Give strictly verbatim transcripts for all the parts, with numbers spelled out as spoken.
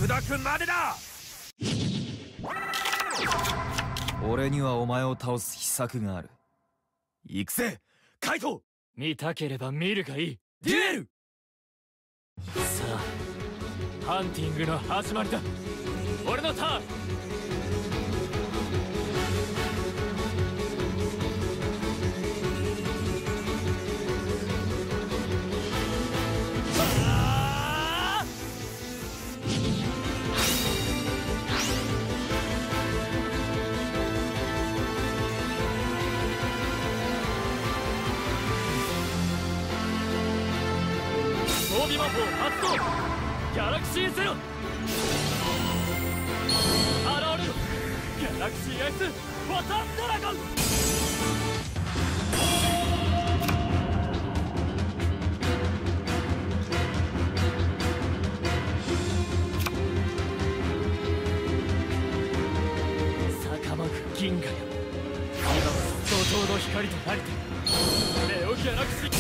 砕くまでだ。俺にはお前を倒す秘策がある。行くぜカイト。 見たければ見るがいい。 デュエル。 さあハンティングの始まりだ。俺のターン。装備魔法発動。ギャラクシーゼロ。現れろギャラクシーアイスボタンドラゴン。坂巻銀河よ、今は怒涛の光となりてネオギャラクシー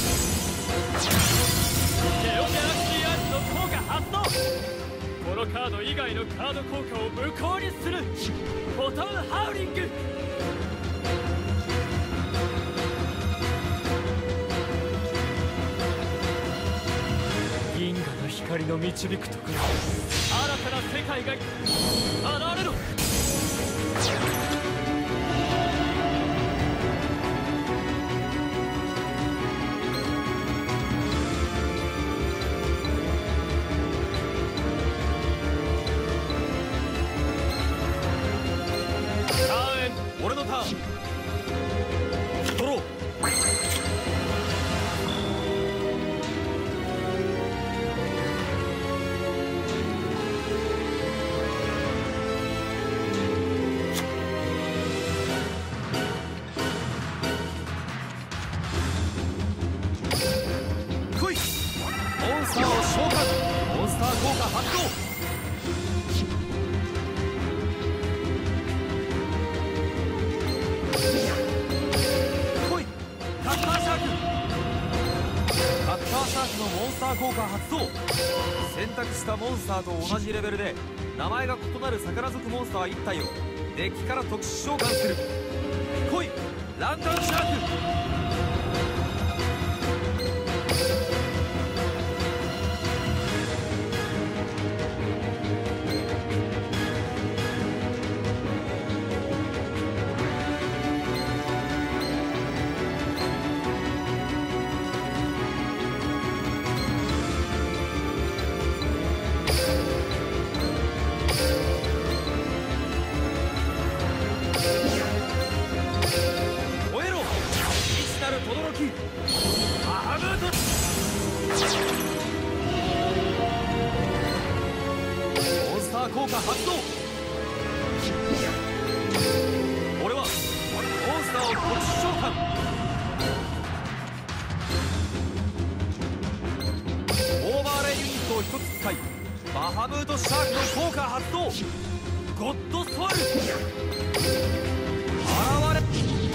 ネオギャラクシーアーツの効果発動。このカード以外のカード効果を無効にするフォトンハウリング。銀河の光の導くところ、新たな世界が現れろ。 俺のターン。ドロー。来い。モンスターを召喚。モンスター効果発動。カッターシャークのモンスター効果発動。選択したモンスターと同じレベルで名前が異なる魚族モンスターいち体をデッキから特殊召喚する。来いランタンシャーク。効果発動。俺はモンスターを特殊召喚。オーバーレイユニットをひとつ使いバハムートシャークの効果発動。ゴッドスワル現れ。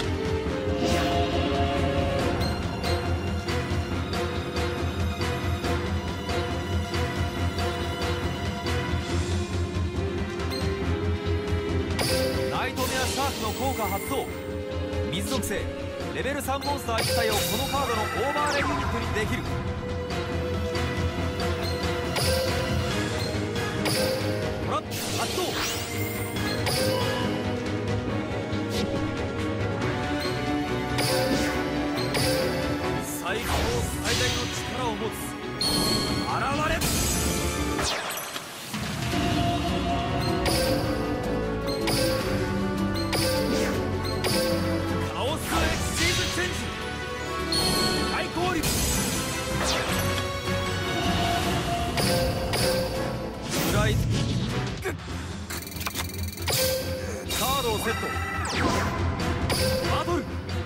シャークの効果発動。水属性レベルさんモンスターいち体をこのカードのオーバーレイユニットにできる。トラップ発動。最高最大の力を持つ現れ。カードをセット。バトル。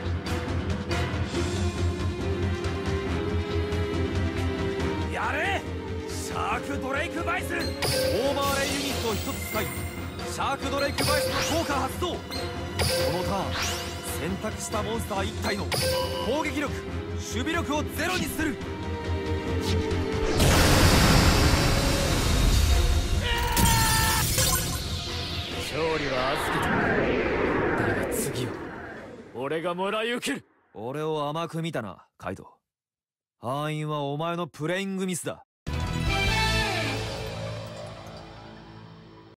やれシャークドレイクバイス。オーバーレイユニットをひとつ使いシャークドレイクバイスの効果発動。このターン選択したモンスターいち体の攻撃力守備力をゼロにする。 俺がもらい受ける。 俺を甘く見たなカイドウ。敗因はお前のプレイングミスだ。